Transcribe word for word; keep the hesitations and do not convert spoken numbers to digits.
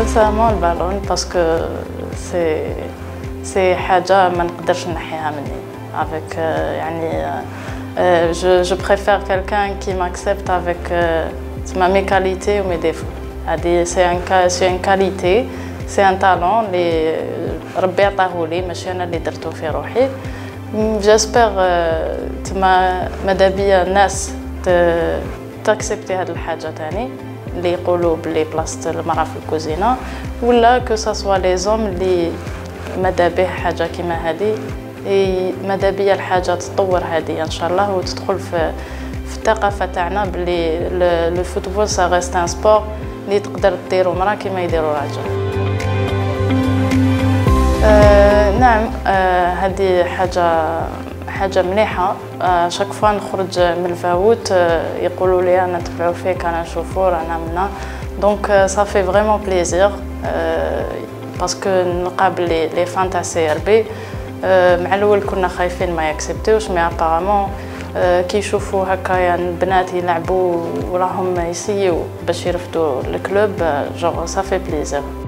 sincèrement البالون باسكو سي سي حاجة ما نقدرش نحيها مني avec يعني je je préfère quelqu'un qui m'accepte avec ma mes qualités ou mes défauts. C'est un c'est une qualité, c'est un talent اللي ربي عطاه لي ماشي انا اللي درتو في روحي. جيسبر تما ماذا بيا الناس تاكسبتي هاد الحاجه تاني اللي يقولوا بلي بلاصه المراه في الكوزينه ولا كو سا سوا لي زوم اللي ماذا به حاجه كيما هذه ماذا بيا الحاجه تطور هذه ان شاء الله وتدخل في في الثقافه تاعنا بلي لو فوتبول سا ريست ان سبور اللي تقدر ديرو مراه كيما يديروا راجل. آه نعم آه هذه حاجه حاجه مليحه. آه شاك فوا نخرج من الفاوت آه يقولوا لي انا نتبعوا فيك انا نشوفوا رانا منا دونك سا في فريمون بليزير باسكو نقابل لي لي فان تاع سي ار بي. آه مع الاول كنا خايفين ما ياكسبتوش مي ابارامون آه كي يشوفوا هكايا البنات يلعبوا وراهم يسيو باش يرفدوا الكلوب جونغ سا في بليزير.